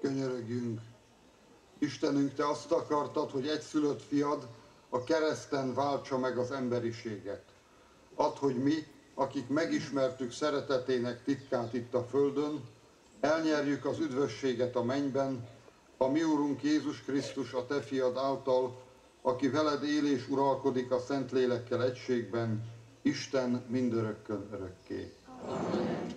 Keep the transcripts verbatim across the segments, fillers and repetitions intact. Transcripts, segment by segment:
Könyörögjünk! Istenünk, Te azt akartad, hogy egyszülött fiad a kereszten váltsa meg az emberiséget. Add, hogy mi, akik megismertük szeretetének titkát itt a földön, elnyerjük az üdvösséget a mennyben, a mi Urunk Jézus Krisztus, a Te fiad által, aki veled él és uralkodik a Szentlélekkel egységben, Isten mindörökkön örökké. Amen.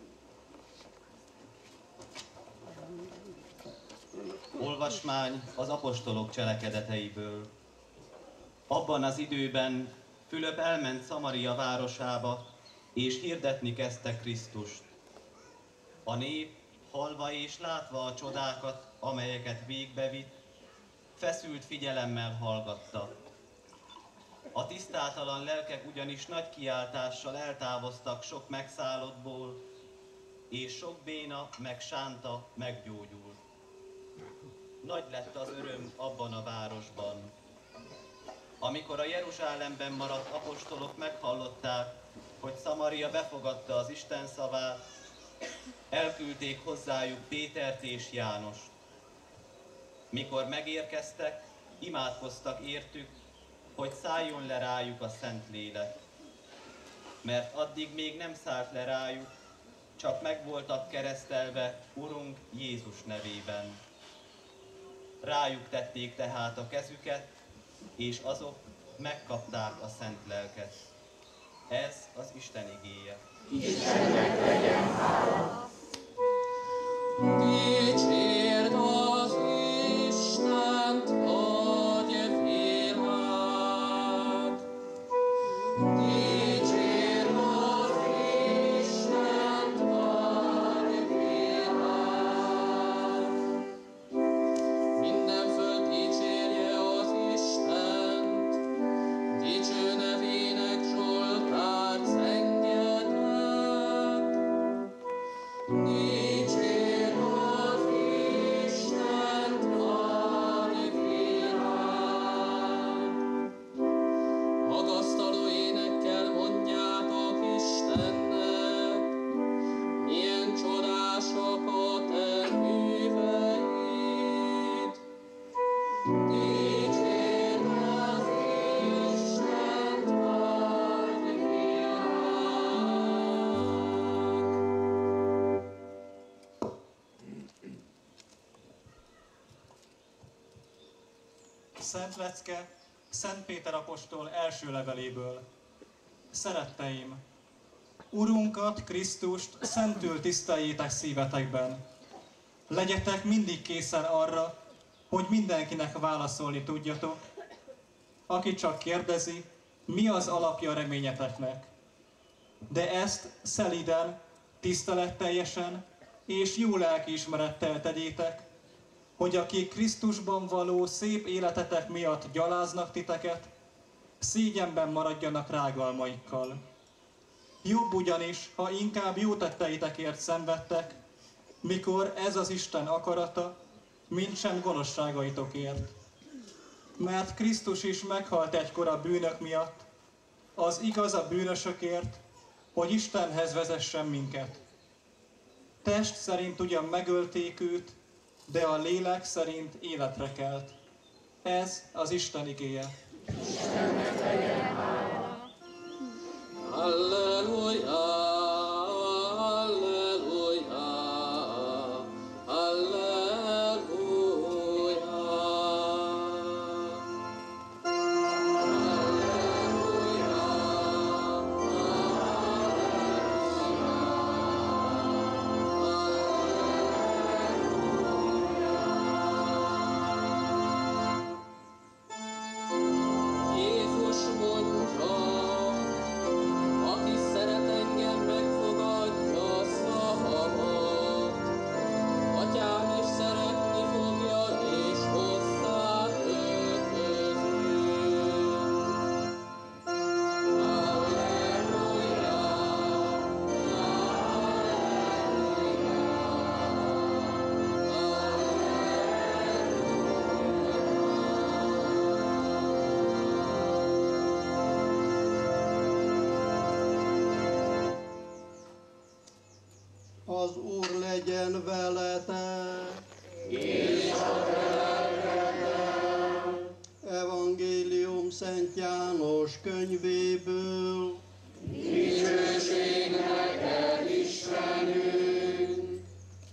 Olvasmány az apostolok cselekedeteiből. Abban az időben Fülöp elment Szamaria városába, és hirdetni kezdte Krisztust. A nép, hallva és látva a csodákat, amelyeket végbevitt, feszült figyelemmel hallgatta. A tisztátalan lelkek ugyanis nagy kiáltással eltávoztak sok megszállottból, és sok béna meg sánta meggyógyult. Nagy lett az öröm abban a városban. Amikor a Jeruzsálemben maradt apostolok meghallották, hogy Szamaria befogadta az Isten szavát, elküldték hozzájuk Pétert és Jánost. Mikor megérkeztek, imádkoztak értük, hogy szálljon le rájuk a Szentlélek. Mert addig még nem szállt le rájuk, csak meg voltak keresztelve Urunk Jézus nevében. Rájuk tették tehát a kezüket, és azok megkapták a Szent Lelket. Ez az Isten igéje. Istennek legyen hála! Dicsérd az Istent, adj világ! Dicsérd az Istent, adj világ! Minden föld dicsérje az Istent, dicső nevének Zsoltárt zengjetek. Dicsérd az Istent, adj világ! Magasztaló énekkel mondjátok Istennek, milyen csodások a te műveid. Dicsérd az Istent, adj világ! Szent lecke Szent Péter apostol első leveléből. Szeretteim, Urunkat, Krisztust szentül tiszteljétek szívetekben. Legyetek mindig készen arra, hogy mindenkinek válaszolni tudjatok, aki csak kérdezi, mi az alapja reményeteknek. De ezt szelíden, tiszteletteljesen és jó lelkiismerettel tegyétek, hogy akik Krisztusban való szép életetek miatt gyaláznak titeket, szégyenben maradjanak rágalmaikkal. Jobb ugyanis, ha inkább jó tetteitekért szenvedtek, mikor ez az Isten akarata, mint sem gonoszságaitokért. Mert Krisztus is meghalt egykor a bűnök miatt, az igaz a bűnösökért, hogy Istenhez vezessen minket. Test szerint ugyan megölték őt, de a lélek szerint életre kelt. Ez az Isten igéje. Istennek legyen hála! Halleluja, halleluja, halleluja. Jézus mondja, aki szeret engem, megfogadja a szavamat. Atyám is szeretni fogja, és hozzá öltözünk. Halleluja, Az Úr legyen veletek. és a te lelkeddel. Evangélium Szent János könyvéből. Dicsőség neked, Istenünk!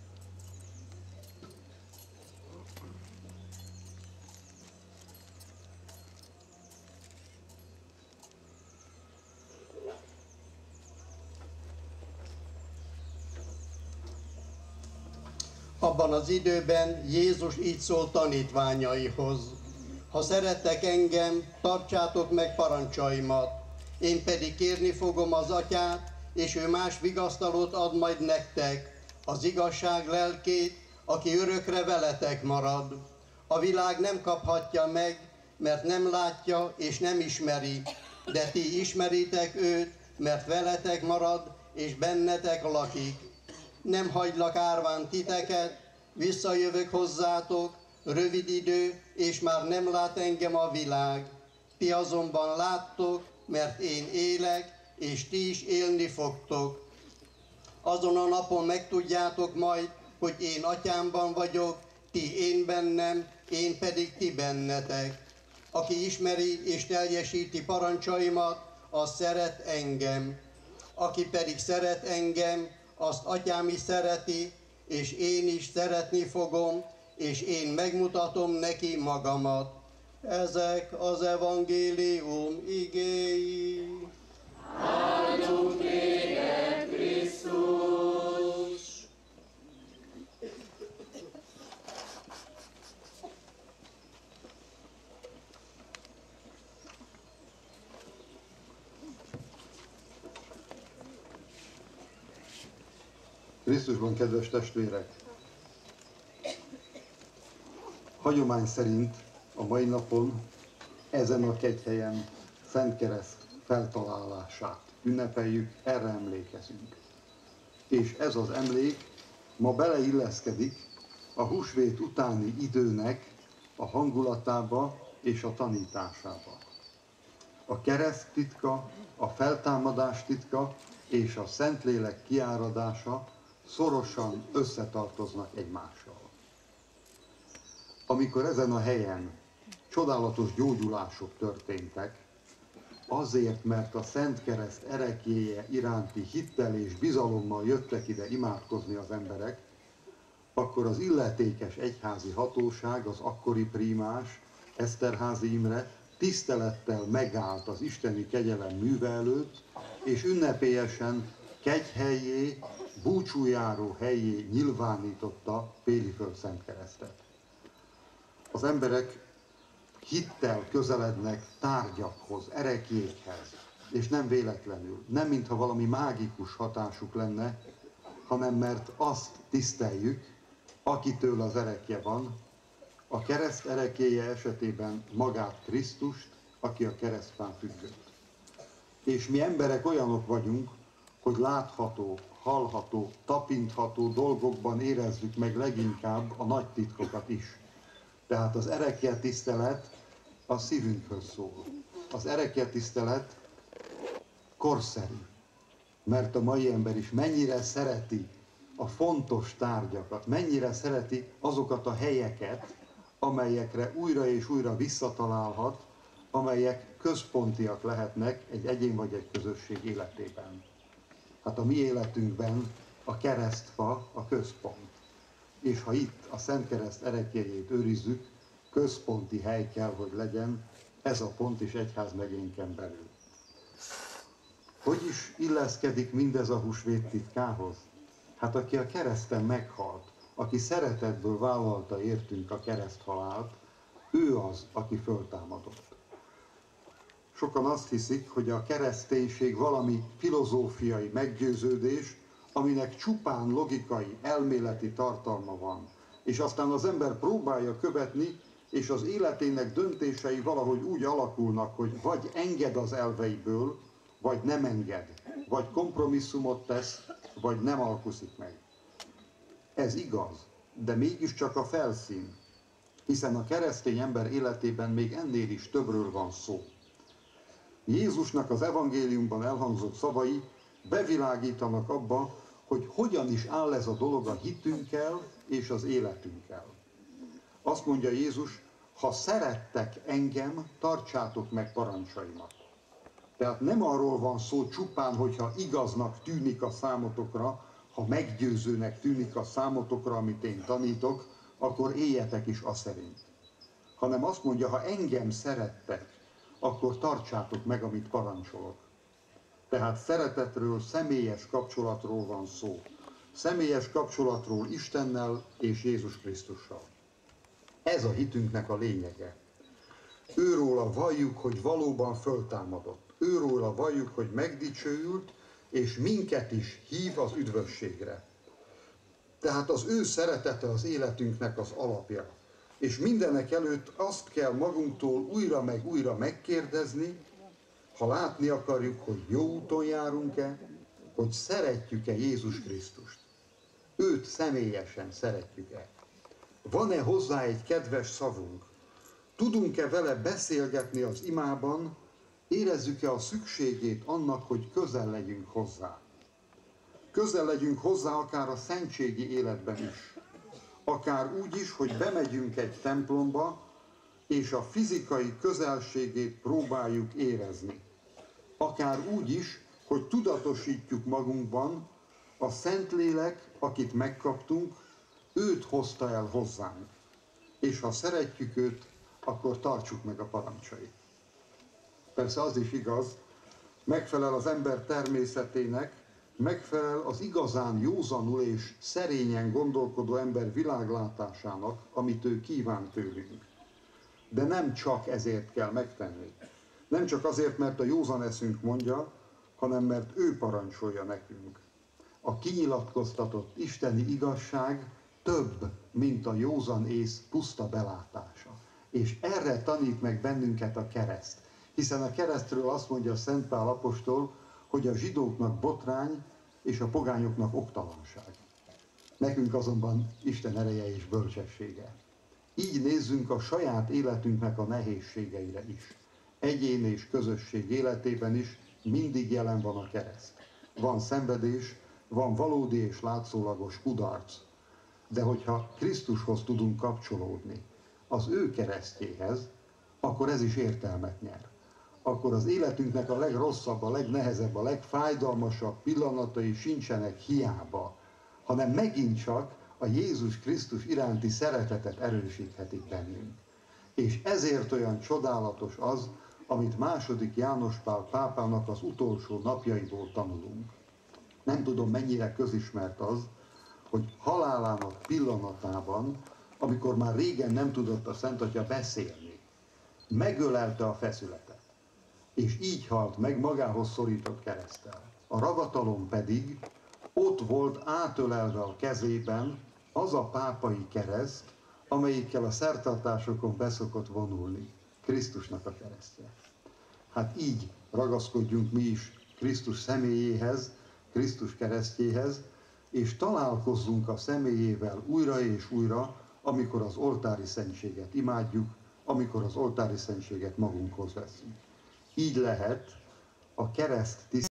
Abban az időben Jézus így szólt tanítványaihoz: ha szerettek engem, tartsátok meg parancsaimat. Én pedig kérni fogom az Atyát, és ő más vigasztalót ad majd nektek, az igazság lelkét, aki örökre veletek marad. A világ nem kaphatja meg, mert nem látja és nem ismeri, de ti ismeritek őt, mert veletek marad és bennetek lakik. Nem hagylak árván titeket, visszajövök hozzátok, rövid idő, és már nem lát engem a világ. Ti azonban láttok, mert én élek, és ti is élni fogtok. Azon a napon megtudjátok majd, hogy én Atyámban vagyok, ti én bennem, én pedig ti bennetek. Aki ismeri és teljesíti parancsaimat, az szeret engem. Aki pedig szeret engem, azt Atyám is szereti, és én is szeretni fogom, és én megmutatom neki magamat. Ezek az evangélium igéi. Áldunk téged, Krisztus! Krisztusban, kedves testvérek! Hagyomány szerint a mai napon ezen a kegyhelyen Szentkereszt feltalálását ünnepeljük, erre emlékezünk. És ez az emlék ma beleilleszkedik a húsvét utáni időnek a hangulatába és a tanításába. A kereszt titka, a feltámadás titka és a Szentlélek kiáradása szorosan összetartoznak egymással. Amikor ezen a helyen csodálatos gyógyulások történtek, azért, mert a Szent Kereszt ereklyéje iránti hittel és bizalommal jöttek ide imádkozni az emberek, akkor az illetékes egyházi hatóság, az akkori prímás, Eszterházy Imre tisztelettel megállt az isteni kegyelem műve előtt, és ünnepélyesen kegyhellyé, búcsújáró helyé nyilvánította Péliföld Szent Keresztet. Az emberek hittel közelednek tárgyakhoz, ereklyékhez, és nem véletlenül, nem mintha valami mágikus hatásuk lenne, hanem mert azt tiszteljük, akitől az erekje van, a kereszt ereklyéje esetében magát Krisztust, aki a keresztfán függött. És mi emberek olyanok vagyunk, hogy látható, hallható, tapintható dolgokban érezzük meg leginkább a nagy titkokat is. Tehát az erekje tisztelet a szívünkhöz szól. Az erekje tisztelet korszerű, mert a mai ember is mennyire szereti a fontos tárgyakat, mennyire szereti azokat a helyeket, amelyekre újra és újra visszatalálhat, amelyek központiak lehetnek egy egyén vagy egy közösség életében. Hát a mi életünkben a keresztfa a központ. És ha itt a Szent Kereszt ereklyéjét őrizzük, központi hely kell, hogy legyen ez a pont is egyházmegyénken belül. Hogy is illeszkedik mindez a húsvét titkához? Hát aki a kereszten meghalt, aki szeretetből vállalta értünk a kereszthalált, ő az, aki föltámadott. Sokan azt hiszik, hogy a kereszténység valami filozófiai meggyőződés, aminek csupán logikai, elméleti tartalma van, és aztán az ember próbálja követni, és az életének döntései valahogy úgy alakulnak, hogy vagy enged az elveiből, vagy nem enged, vagy kompromisszumot tesz, vagy nem alkuszik meg. Ez igaz, de mégiscsak a felszín, hiszen a keresztény ember életében még ennél is többről van szó. Jézusnak az evangéliumban elhangzott szavai bevilágítanak abba, hogy hogyan is áll ez a dolog a hitünkkel és az életünkkel. Azt mondja Jézus, ha szerettek engem, tartsátok meg parancsaimat. Tehát nem arról van szó csupán, hogyha igaznak tűnik a számotokra, ha meggyőzőnek tűnik a számotokra, amit én tanítok, akkor éljetek is aszerint. Hanem azt mondja, ha engem szerettek, akkor tartsátok meg, amit parancsolok. Tehát szeretetről, személyes kapcsolatról van szó. Személyes kapcsolatról Istennel és Jézus Krisztussal. Ez a hitünknek a lényege. Őróla valljuk, hogy valóban föltámadott. Őróla valljuk, hogy megdicsőült, és minket is hív az üdvösségre. Tehát az ő szeretete az életünknek az alapja. És mindenek előtt azt kell magunktól újra meg újra megkérdezni, ha látni akarjuk, hogy jó úton járunk-e, hogy szeretjük-e Jézus Krisztust. Őt személyesen szeretjük-e. Van-e hozzá egy kedves szavunk? Tudunk-e vele beszélgetni az imában? Érezzük-e a szükségét annak, hogy közel legyünk hozzá? Közel legyünk hozzá akár a szentségi életben is. Akár úgy is, hogy bemegyünk egy templomba, és a fizikai közelségét próbáljuk érezni. Akár úgy is, hogy tudatosítjuk magunkban, a Szentlélek, akit megkaptunk, őt hozta el hozzánk. És ha szeretjük őt, akkor tartsuk meg a parancsait. Persze az is igaz, megfelel az ember természetének, megfelel az igazán józanul és szerényen gondolkodó ember világlátásának, amit ő kíván tőlünk. De nem csak ezért kell megtenni. Nem csak azért, mert a józan eszünk mondja, hanem mert ő parancsolja nekünk. A kinyilatkoztatott isteni igazság több, mint a józan ész puszta belátása. És erre tanít meg bennünket a kereszt. Hiszen a keresztről azt mondja Szent Pál apostol, hogy a zsidóknak botrány és a pogányoknak oktalanság. Nekünk azonban Isten ereje és bölcsessége. Így nézzünk a saját életünknek a nehézségeire is. Egyén és közösség életében is mindig jelen van a kereszt. Van szenvedés, van valódi és látszólagos kudarc. De hogyha Krisztushoz tudunk kapcsolódni, az ő keresztjéhez, akkor ez is értelmet nyer. Akkor az életünknek a legrosszabb, a legnehezebb, a legfájdalmasabb pillanatai sincsenek hiába, hanem megint csak a Jézus Krisztus iránti szeretetet erősíthetik bennünk. És ezért olyan csodálatos az, amit második János Pál pápának az utolsó napjaiból tanulunk. Nem tudom, mennyire közismert az, hogy halálának pillanatában, amikor már régen nem tudott a Szent Atya beszélni, megölelte a feszületet, és így halt meg magához szorított kereszttel. A ravatalom pedig ott volt átölelve a kezében az a pápai kereszt, amelyikkel a szertartásokon beszokott vonulni, Krisztusnak a keresztje. Hát így ragaszkodjunk mi is Krisztus személyéhez, Krisztus keresztjéhez, és találkozzunk a személyével újra és újra, amikor az oltári szentséget imádjuk, amikor az oltári szentséget magunkhoz veszünk. Így lehet a kereszt tiszteletét